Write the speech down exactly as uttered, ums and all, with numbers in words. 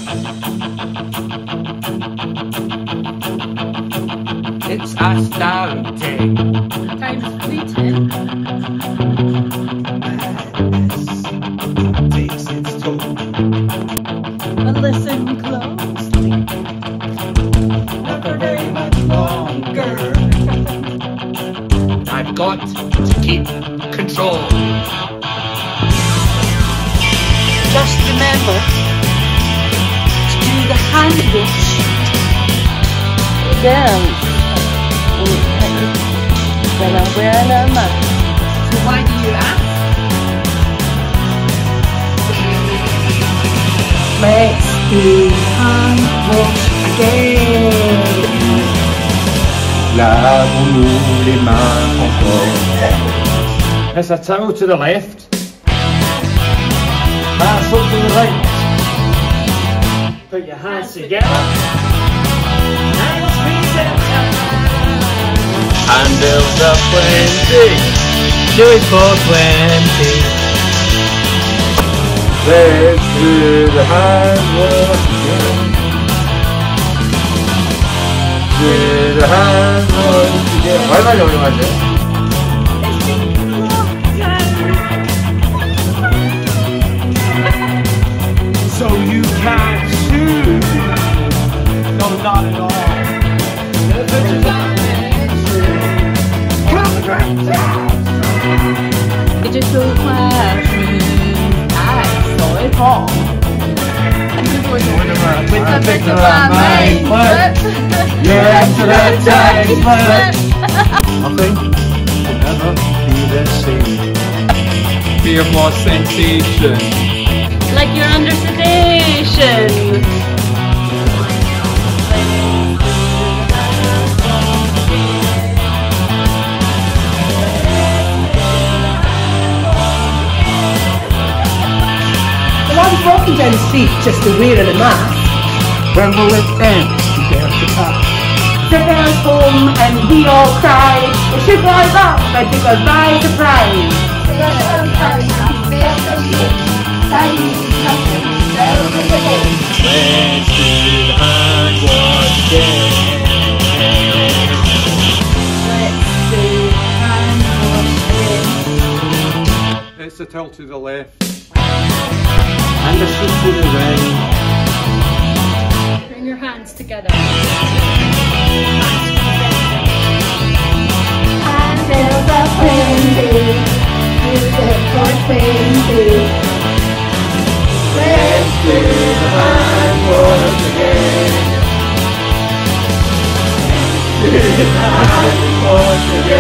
It's astounding. Time's fleeting. Takes its toll. But listen closely. Never very much longer. I've got to keep control. Just remember to do the hand wash. Dance when I'm wearing a mask. So why do you ask? Let's do hand wash again. Lavons-nous les mains encore. Press a towel to the left. Pass up to the right. Put your hands together. And squeeze it. Handles up twenty. Do it for twenty. Let's do the hand wash again. Do the hand wash again. Why am I the only one there? So you can't shoot. No, not at all. Digital classroom. I saw it all. With the picture of my foot. Yeah, to that time, but nothing will never be the same. Feel more sensation. Like you're under sedation. I was walking down the street just to wear a mask. When will it end? There's the path. The girls home and we all cry. The ship was up and took us by surprise. Let's do the hand wash again. Let's do hand wash again. It's the tilt to the left. And the shoot to the right. Bring your hands together. Handles up twenty. Use it for twenty. Let's do the hand wash again. Do the hand wash again.